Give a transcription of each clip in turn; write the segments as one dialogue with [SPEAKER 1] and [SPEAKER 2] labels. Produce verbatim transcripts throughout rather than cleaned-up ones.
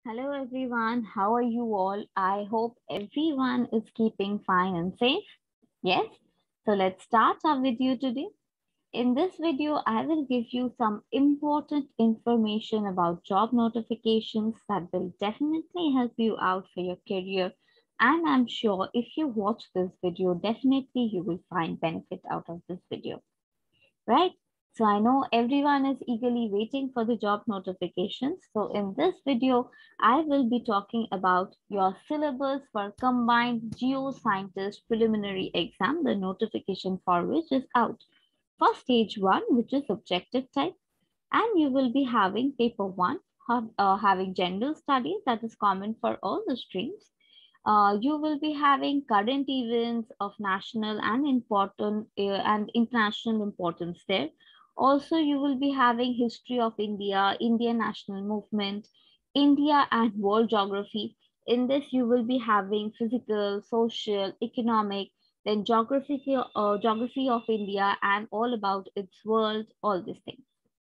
[SPEAKER 1] Hello everyone, how are you all? I hope everyone is keeping fine and safe. Yes, so let's start our video today. In this video, I will give you some important information about job notifications that will definitely help you out for your career. And I'm sure if you watch this video, definitely you will find benefit out of this video, right? So I know everyone is eagerly waiting for the job notifications. So in this video, I will be talking about your syllabus for combined geoscientist preliminary exam, the notification for which is out for stage one, which is objective type. And you will be having paper one, uh, having general studies that is common for all the streams. Uh, you will be having current events of national and important uh, and international importance there. Also, you will be having history of India, Indian national movement, India and world geography. In this, you will be having physical, social, economic, then geography, uh, geography of India and all about its world, all these things.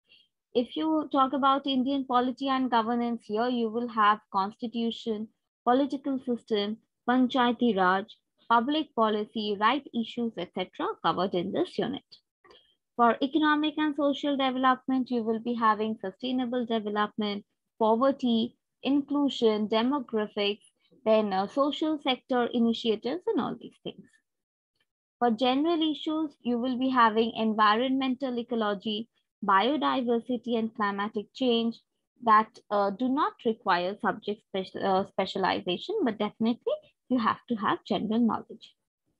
[SPEAKER 1] If you talk about Indian polity and governance, here you will have constitution, political system, panchayati raj, public policy, right issues, et cetera covered in this unit. For economic and social development, you will be having sustainable development, poverty, inclusion, demographics, then uh, social sector initiatives and all these things. For general issues, you will be having environmental ecology, biodiversity and climatic change that uh, do not require subject special, uh, specialization, but definitely you have to have general knowledge.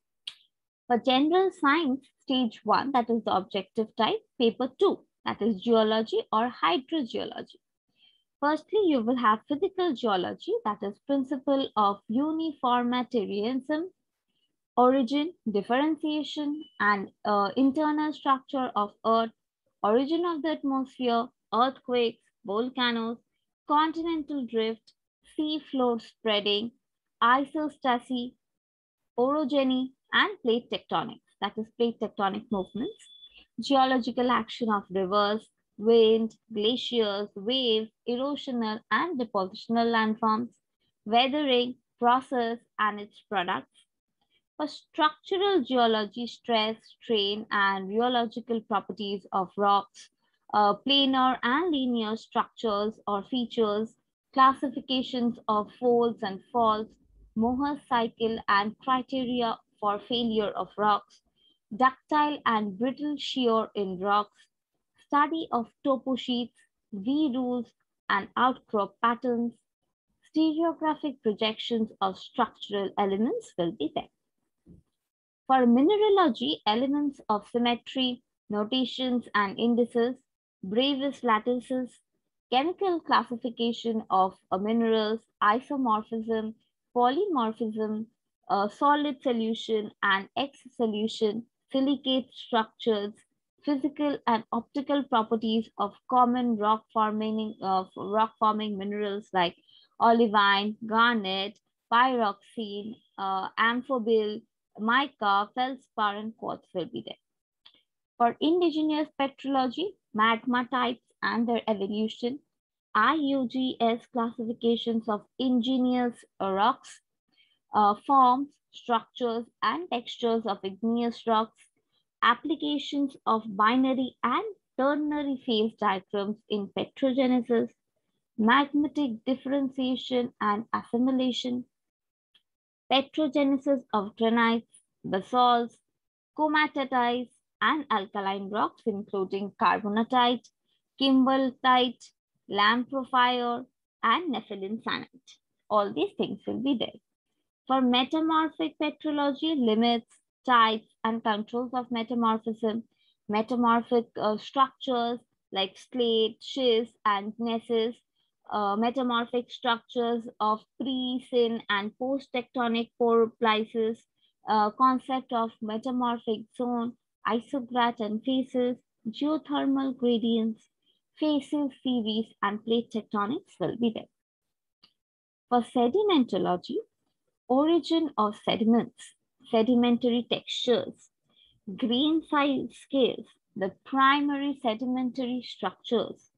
[SPEAKER 1] For general science, stage one, that is the objective type, paper two, that is geology or hydrogeology. Firstly, you will have physical geology, that is principle of uniformitarianism, origin, differentiation, and uh, internal structure of Earth, origin of the atmosphere, earthquakes, volcanoes, continental drift, sea floor spreading, isostasy, orogeny, and plate tectonics, that is plate tectonic movements, geological action of rivers, wind, glaciers, waves, erosional and depositional landforms, weathering, process, and its products. For structural geology, stress, strain, and rheological properties of rocks, uh, planar and linear structures or features, classifications of folds and faults, Mohr's cycle and criteria for failure of rocks, ductile and brittle shear in rocks, study of topo sheets, V rules and outcrop patterns, stereographic projections of structural elements will be there. For mineralogy, elements of symmetry, notations and indices, Bravais lattices, chemical classification of uh, minerals, isomorphism, polymorphism, uh, solid solution and X solution, silicate structures, physical and optical properties of common rock forming of rock forming minerals like olivine, garnet, pyroxene, uh, amphobil, mica, feldspar, and quartz will be there. For indigenous petrology, magma types and their evolution, I U G S classifications of igneous rocks, uh, forms, structures, and textures of igneous rocks, applications of binary and ternary phase diagrams in petrogenesis, magmatic differentiation and assimilation, petrogenesis of granites, basalts, comatites, and alkaline rocks, including carbonatite, kimberlite, lamprophire, and nepheline sanite. All these things will be there. For metamorphic petrology, limits, types, and controls of metamorphism, metamorphic uh, structures like slate, schist, and gneiss, uh, metamorphic structures of pre-syn and post-tectonic poroplisis, uh, concept of metamorphic zone, isograt and phases, geothermal gradients, phasal series, and plate tectonics will be there. For sedimentology, origin of sediments, sedimentary textures, grain size scales, the primary sedimentary structures,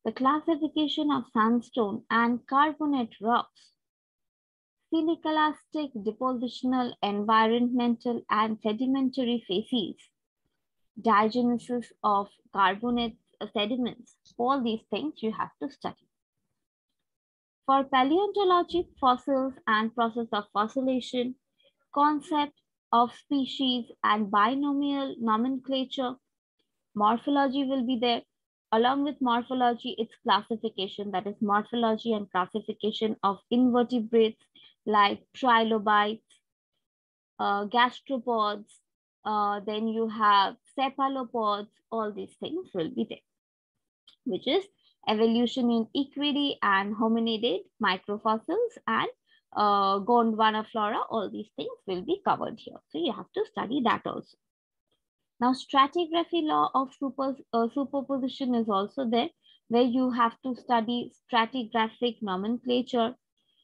[SPEAKER 1] the classification of sandstone and carbonate rocks, silicolastic, depositional, environmental, and sedimentary phases, diagenesis of carbonate sediments. All these things you have to study. For paleontology, fossils and process of fossilization, concept of species and binomial nomenclature, morphology will be there. Along with morphology, its classification, that is morphology and classification of invertebrates like trilobites, uh, gastropods, uh, then you have cephalopods, all these things will be there, which is evolution in equidae and hominidid, microfossils, and uh, Gondwana flora. All these things will be covered here. So you have to study that also. Now, stratigraphy law of super, uh, superposition is also there, where you have to study stratigraphic nomenclature,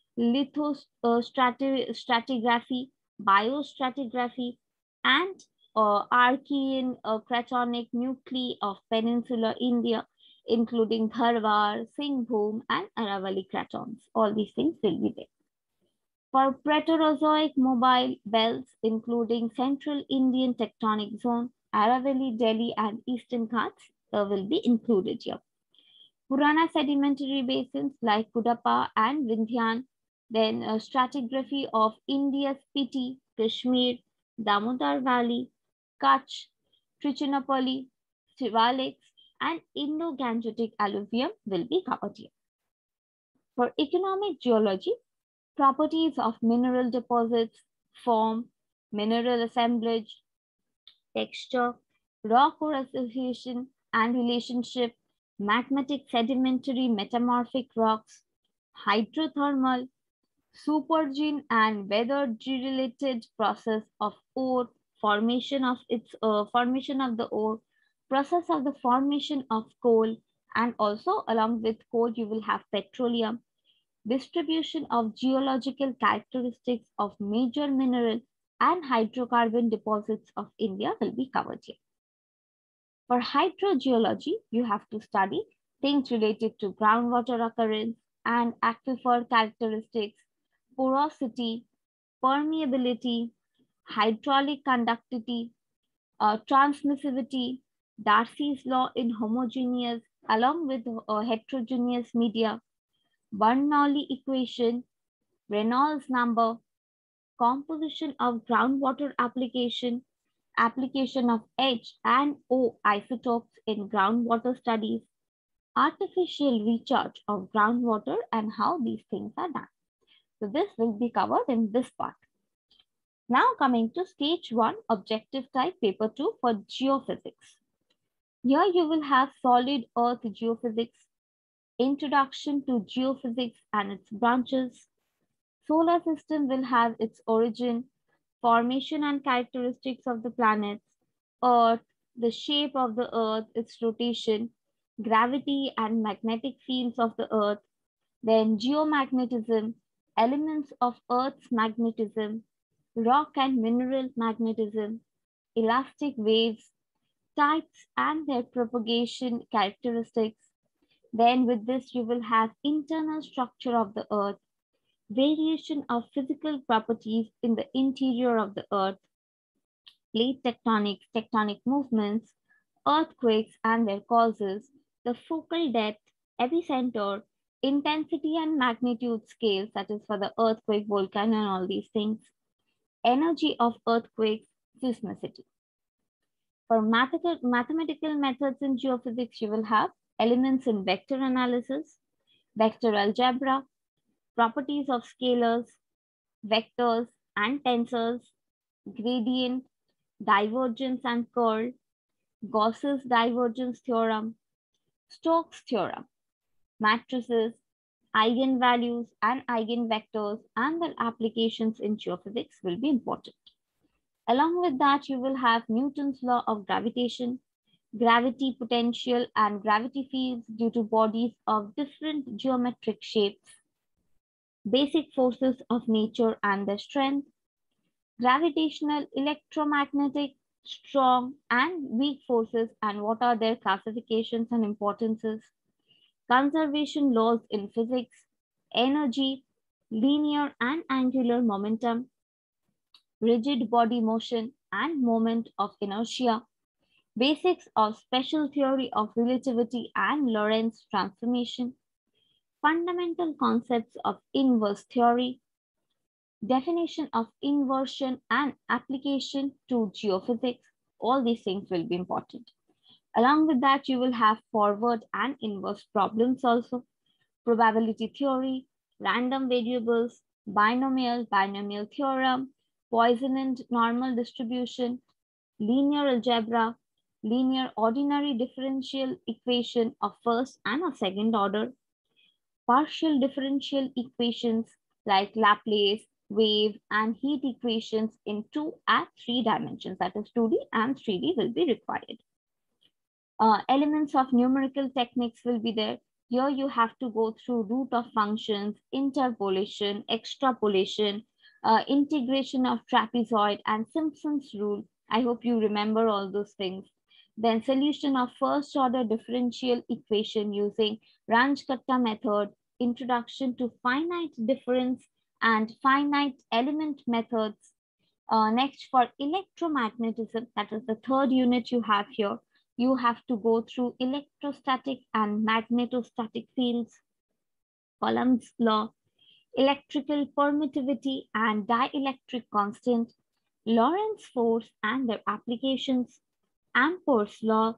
[SPEAKER 1] lithostratigraphy, biostratigraphy, and uh, Archean uh, cratonic nuclei of peninsular India, including Dharwar, Singhbhum, and Aravalli cratons. All these things will be there. For Proterozoic mobile belts, including Central Indian Tectonic Zone, Aravalli, Delhi, and Eastern Ghats uh, will be included here. Purana sedimentary basins like Kudappa and Vindhyan, then uh, stratigraphy of India's Spiti, Kashmir, Damodar Valley, Kutch, Trichinopoly, Shivaliks, and Indo-Gangetic alluvium will be covered here. For economic geology, properties of mineral deposits, form, mineral assemblage, texture, rock or association and relationship, magmatic sedimentary metamorphic rocks, hydrothermal, supergene and weather-related process of ore, formation of its uh, formation of the ore, process of the formation of coal, and also along with coal you will have petroleum, distribution of geological characteristics of major mineral and hydrocarbon deposits of India will be covered here. For hydrogeology, you have to study things related to groundwater occurrence and aquifer characteristics, porosity, permeability, hydraulic conductivity, uh, transmissivity, Darcy's law in homogeneous along with uh, heterogeneous media, Bernoulli equation, Reynolds number, composition of groundwater application, application of H and O isotopes in groundwater studies, artificial recharge of groundwater, and how these things are done. So this will be covered in this part. Now coming to stage one, objective type paper two for geophysics. Here you will have solid earth geophysics, introduction to geophysics and its branches. Solar system will have its origin, formation and characteristics of the planets, Earth, the shape of the Earth, its rotation, gravity and magnetic fields of the Earth, then geomagnetism, elements of Earth's magnetism, rock and mineral magnetism, elastic waves, types and their propagation characteristics. Then with this you will have internal structure of the Earth, variation of physical properties in the interior of the Earth, plate tectonics, tectonic movements, earthquakes and their causes, the focal depth, epicenter, intensity and magnitude scales, that is for the earthquake, volcano and all these things, energy of earthquakes, seismicity. For mathematical methods in geophysics, you will have elements in vector analysis, vector algebra, properties of scalars, vectors and tensors, gradient, divergence and curl, Gauss's divergence theorem, Stokes theorem, matrices, eigenvalues and eigenvectors and their applications in geophysics will be important. Along with that, you will have Newton's law of gravitation, gravity potential and gravity fields due to bodies of different geometric shapes, basic forces of nature and their strength, gravitational, electromagnetic, strong and weak forces and what are their classifications and importances, conservation laws in physics, energy, linear and angular momentum, rigid body motion and moment of inertia, basics of special theory of relativity and Lorentz transformation, fundamental concepts of inverse theory, definition of inversion and application to geophysics. All these things will be important. Along with that, you will have forward and inverse problems also, probability theory, random variables, binomial, binomial theorem, Poisson normal distribution, linear algebra, linear ordinary differential equation of first and of second order, partial differential equations like Laplace, wave, and heat equations in two and three dimensions, that is two D and three D will be required. Uh, elements of numerical techniques will be there. Here you have to go through root of functions, interpolation, extrapolation, uh, integration of trapezoid and Simpson's rule. I hope you remember all those things. Then solution of first order differential equation using Ranjkatta method, introduction to finite difference and finite element methods. Uh, next for electromagnetism, that is the third unit you have here. You have to go through electrostatic and magnetostatic fields, Coulomb's law, electrical permittivity and dielectric constant, Lorentz force and their applications, Ampere's law,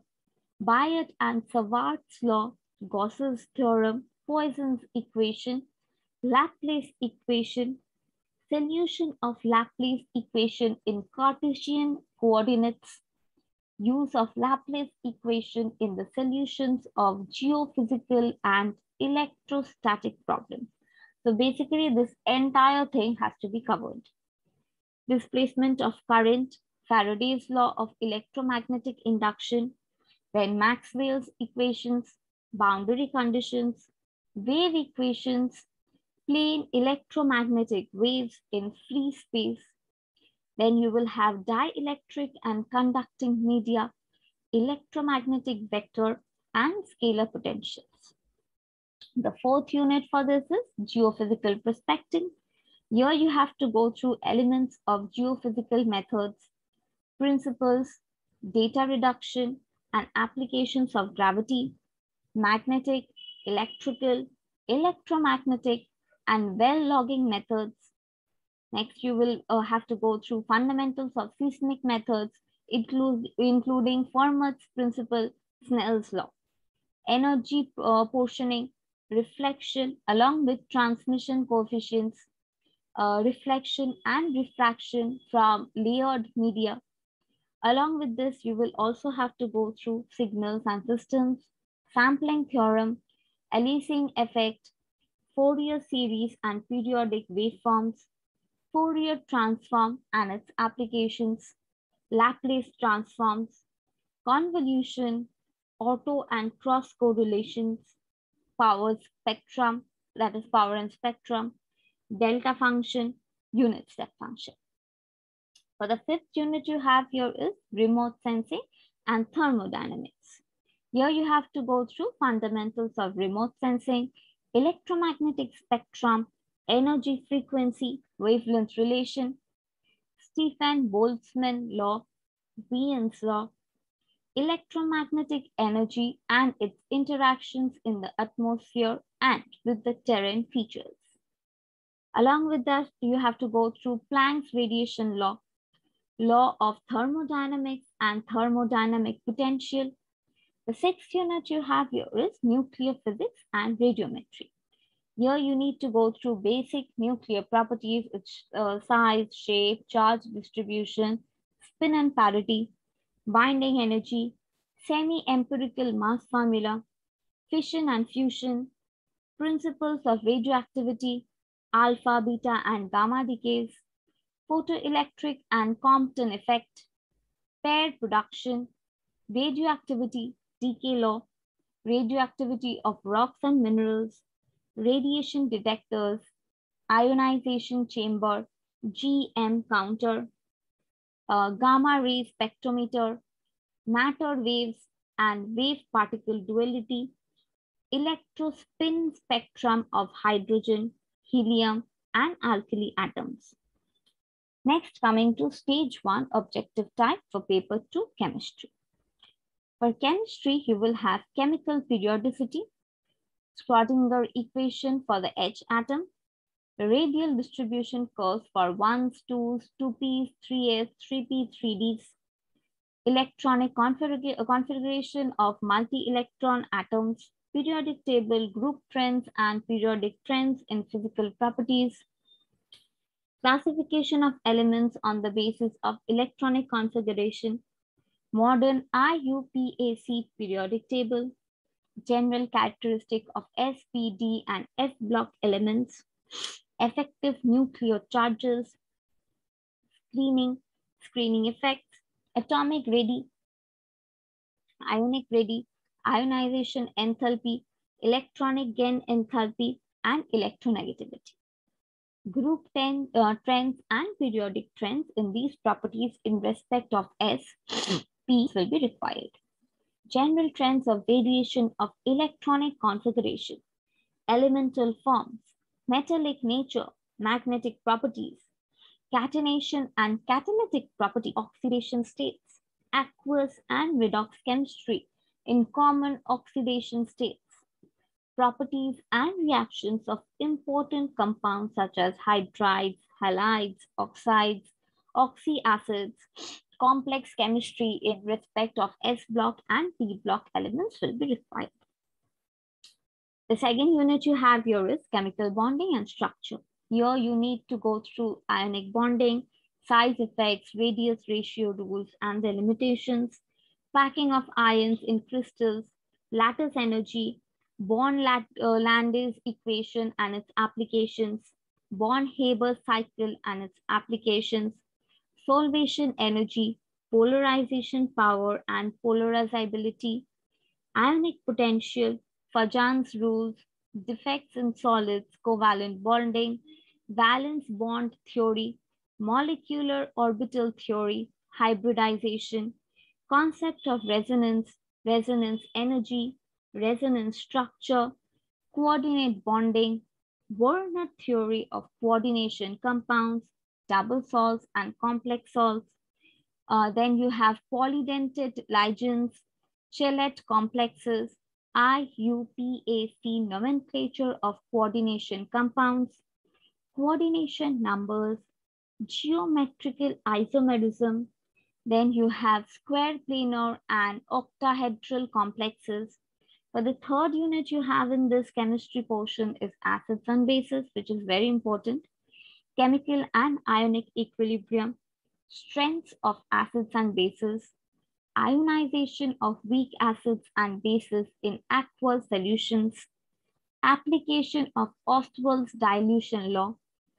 [SPEAKER 1] Biot and Savart's law, Gauss's theorem, Poisson's equation, Laplace equation, solution of Laplace equation in Cartesian coordinates, use of Laplace equation in the solutions of geophysical and electrostatic problems. So basically this entire thing has to be covered. Displacement of current, Faraday's law of electromagnetic induction, then Maxwell's equations, boundary conditions, wave equations, plane electromagnetic waves in free space. Then you will have dielectric and conducting media, electromagnetic vector, and scalar potentials. The fourth unit for this is geophysical prospecting. Here you have to go through elements of geophysical methods, principles, data reduction, and applications of gravity, magnetic, electrical, electromagnetic, and well logging methods. Next, you will uh, have to go through fundamentals of seismic methods, include, including Fermat's principle, Snell's law, energy uh, portioning, reflection, along with transmission coefficients, uh, reflection and refraction from layered media. Along with this, you will also have to go through signals and systems, sampling theorem, Aliasing effect, Fourier series and periodic waveforms, Fourier transform and its applications, Laplace transforms, convolution, auto and cross correlations, power spectrum, that is power and spectrum, delta function, unit step function. For the fifth unit you have here is remote sensing and thermodynamics. Here you have to go through fundamentals of remote sensing, electromagnetic spectrum, energy frequency, wavelength relation, Stefan Boltzmann law, Wien's law, electromagnetic energy and its interactions in the atmosphere and with the terrain features. Along with that, you have to go through Planck's radiation law, law of thermodynamics and thermodynamic potential. The sixth unit you have here is nuclear physics and radiometry. Here you need to go through basic nuclear properties, its uh, size, shape, charge distribution, spin and parity, binding energy, semi-empirical mass formula, fission and fusion, principles of radioactivity, alpha, beta, and gamma decays, photoelectric and Compton effect, pair production, radioactivity, decay law, radioactivity of rocks and minerals, radiation detectors, ionization chamber, G M counter, uh, gamma ray spectrometer, matter waves and wave particle duality, electrospin spectrum of hydrogen, helium, and alkali atoms. Next, coming to stage one objective type for paper two, chemistry. For chemistry, you will have chemical periodicity, Schrodinger equation for the H atom, radial distribution curves for ones, twos, two p's, three s, three p, three d's, electronic config configuration of multi-electron atoms, periodic table, group trends, and periodic trends in physical properties, classification of elements on the basis of electronic configuration, modern I U P A C periodic table, general characteristic of S P D and S block elements, effective nuclear charges, screening, screening effects, atomic ready, ionic ready, ionization enthalpy, electronic gain enthalpy, and electronegativity. Group ten, uh, trends and periodic trends in these properties in respect of S, P will be required. General trends of variation of electronic configuration, elemental forms, metallic nature, magnetic properties, catenation and catalytic property, oxidation states, aqueous and redox chemistry in common oxidation states, properties and reactions of important compounds such as hydrides, halides, oxides, oxyacids, complex chemistry in respect of S block and P block elements will be required. The second unit you have here is chemical bonding and structure. Here you need to go through ionic bonding, size effects, radius ratio rules and their limitations, packing of ions in crystals, lattice energy, Born-Landis equation and its applications, Born-Haber cycle and its applications, solvation energy, polarization power and polarizability, ionic potential, Fajan's rules, defects in solids, covalent bonding, valence bond theory, molecular orbital theory, hybridization, concept of resonance, resonance energy, resonance structure, coordinate bonding, Werner theory of coordination compounds, double salts and complex salts. Uh, then you have polydentate ligands, chelate complexes, I U P A C nomenclature of coordination compounds, coordination numbers, geometrical isomerism. Then you have square planar and octahedral complexes. For the third unit you have in this chemistry portion is acids and bases, which is very important. Chemical and ionic equilibrium, strengths of acids and bases, ionization of weak acids and bases in aqueous solutions, application of Ostwald's dilution law,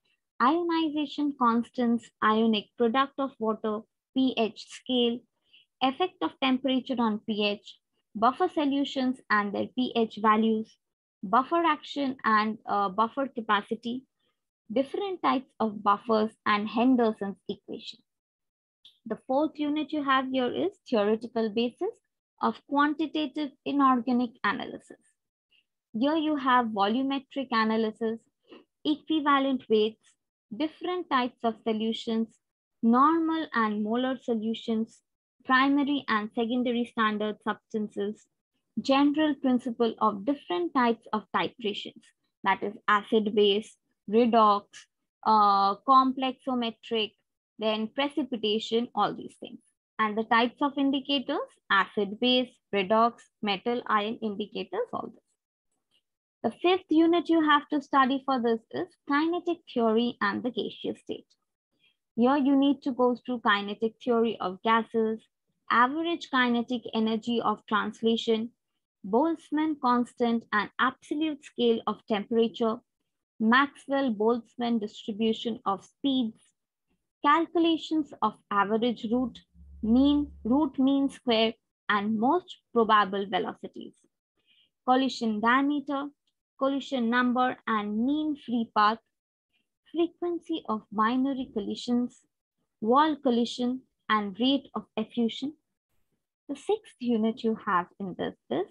[SPEAKER 1] ionization constants, ionic product of water, pH scale, effect of temperature on pH, buffer solutions and their pH values, buffer action and uh, buffer capacity, different types of buffers and Henderson's equation. The fourth unit you have here is theoretical basis of quantitative inorganic analysis. Here you have volumetric analysis, equivalent weights, different types of solutions, normal and molar solutions, primary and secondary standard substances, general principle of different types of titrations, that is acid-base, redox, uh, complexometric, then precipitation, all these things. And the types of indicators, acid-base, redox, metal-ion indicators, all this. The fifth unit you have to study for this is kinetic theory and the gaseous state. Here you need to go through kinetic theory of gases, average kinetic energy of translation, Boltzmann constant and absolute scale of temperature, Maxwell-Boltzmann distribution of speeds, calculations of average root, mean, root mean square, and most probable velocities, collision diameter, collision number and mean free path, frequency of binary collisions, wall collision, and rate of effusion. The sixth unit you have in this is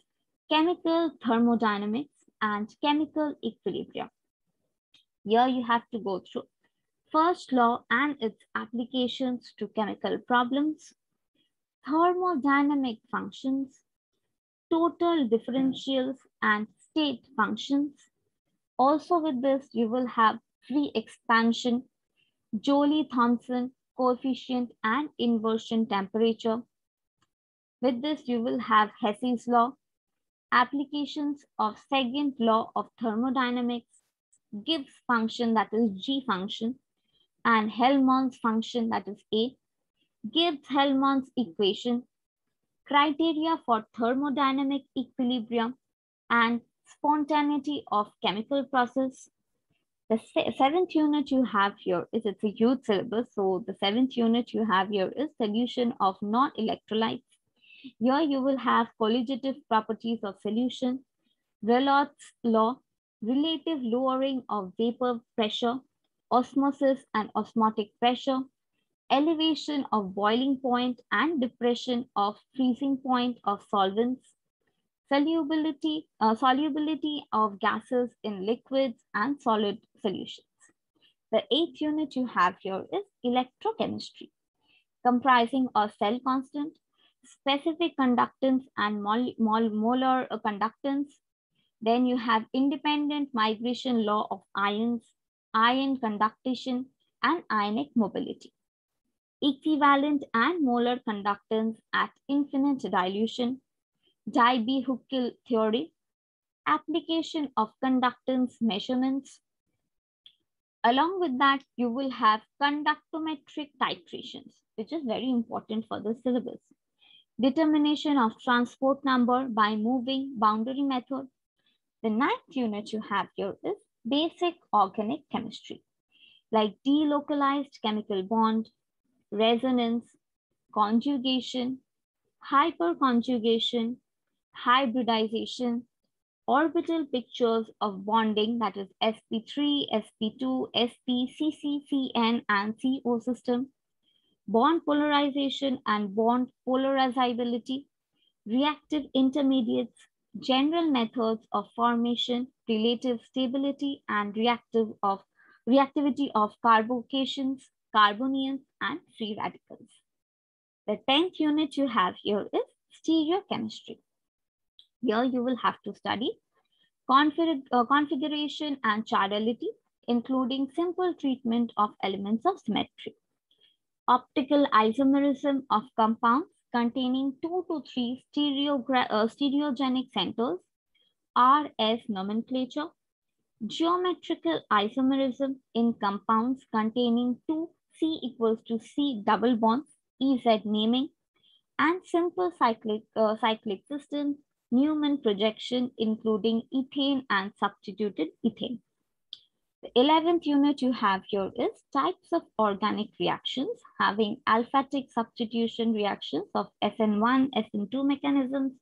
[SPEAKER 1] chemical thermodynamics and chemical equilibrium. Here you have to go through first law and its applications to chemical problems, thermodynamic functions, total differentials and state functions. Also with this, you will have free expansion, Joule-Thomson coefficient and inversion temperature. With this, you will have Hess's law, applications of second law of thermodynamics, Gibbs function, that is G function, and Helmholtz function, that is A, Gibbs-Helmholtz equation, criteria for thermodynamic equilibrium, and spontaneity of chemical process. The seventh unit you have here is, it's a huge syllabus, so the seventh unit you have here is solution of non-electrolytes. Here you will have colligative properties of solution, Raoult's law, relative lowering of vapor pressure, osmosis and osmotic pressure, elevation of boiling point and depression of freezing point of solvents, solubility, uh, solubility of gases in liquids and solid solutions. The eighth unit you have here is electrochemistry, comprising of cell constant, specific conductance and mol mol molar conductance. Then you have independent migration law of ions, ion conduction and ionic mobility, equivalent and molar conductance at infinite dilution, Debye-Hückel theory, application of conductance measurements. Along with that, you will have conductometric titrations, which is very important for the syllabus. Determination of transport number by moving boundary method. The ninth unit you have here is basic organic chemistry, like delocalized chemical bond, resonance, conjugation, hyperconjugation, hybridization, orbital pictures of bonding, that is S p three, S p two, S p, C C, C N, and C O system, bond polarization and bond polarizability, reactive intermediates, general methods of formation, relative stability, and reactive of reactivity of carbocations, carbonions, and free radicals. The tenth unit you have here is stereochemistry. Here you will have to study config uh, configuration and chirality, including simple treatment of elements of symmetry, optical isomerism of compounds containing two to three uh, stereogenic centers, R S nomenclature, geometrical isomerism in compounds containing two C equals to C double bonds, E Z naming, and simple cyclic, uh, cyclic systems, Newman projection, including ethane and substituted ethane. The eleventh unit you have here is types of organic reactions having aliphatic substitution reactions of S N one, S N two mechanisms,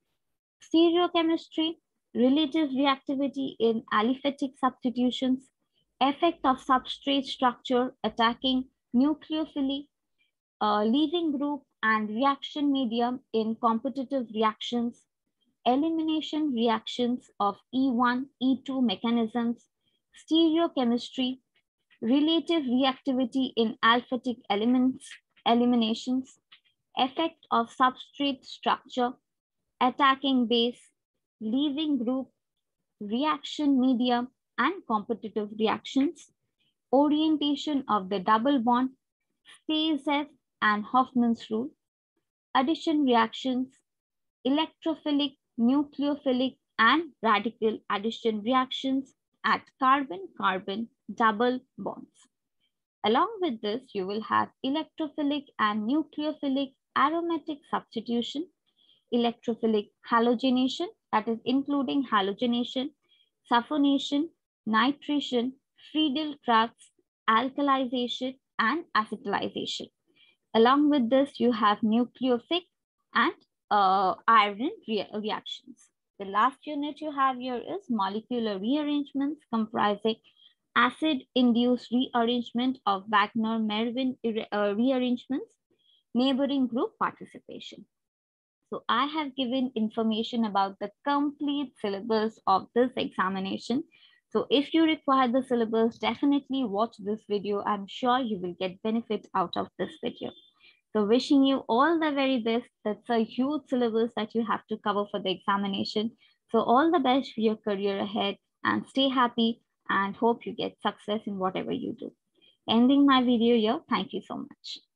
[SPEAKER 1] stereochemistry, relative reactivity in aliphatic substitutions, effect of substrate structure attacking nucleophily, uh, leaving group and reaction medium in competitive reactions, elimination reactions of E one, E two mechanisms, stereochemistry, relative reactivity in aliphatic elements, eliminations, effect of substrate structure, attacking base, leaving group, reaction medium, and competitive reactions, orientation of the double bond, Stayzev and Hoffman's rule, addition reactions, electrophilic, nucleophilic, and radical addition reactions at carbon-carbon double bonds. Along with this, you will have electrophilic and nucleophilic aromatic substitution, electrophilic halogenation, that is including halogenation, sulfonation, nitration, Friedel-Crafts, alkalization, and acetalization. Along with this, you have nucleophilic and uh, iron re reactions. The last unit you have here is molecular rearrangements, comprising acid-induced rearrangement of Wagner-Merwin uh, rearrangements, neighboring group participation. So I have given information about the complete syllabus of this examination. So if you require the syllabus, definitely watch this video. I'm sure you will get benefit out of this video. So wishing you all the very best. That's a huge syllabus that you have to cover for the examination. So all the best for your career ahead, and stay happy and hope you get success in whatever you do. Ending my video here. Thank you so much.